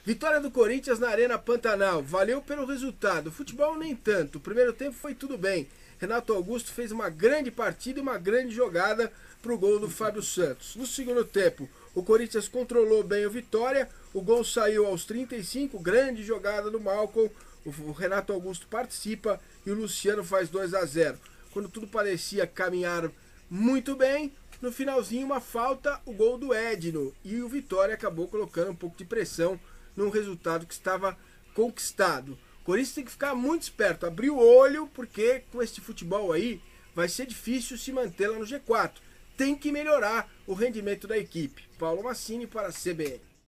Vitória do Corinthians na Arena Pantanal. Valeu pelo resultado. Futebol nem tanto. O primeiro tempo foi tudo bem. Renato Augusto fez uma grande partida e uma grande jogada para o gol do Fábio Santos. No segundo tempo, o Corinthians controlou bem o Vitória. O gol saiu aos 35. Grande jogada do Malcom. O Renato Augusto participa e o Luciano faz 2-0. Quando tudo parecia caminhar muito bem, no finalzinho uma falta, o gol do Edno. E o Vitória acabou colocando um pouco de pressão num resultado que estava conquistado. O Corinthians tem que ficar muito esperto, abrir o olho, porque com este futebol aí vai ser difícil se manter lá no G4. Tem que melhorar o rendimento da equipe. Paulo Massini para a CBN.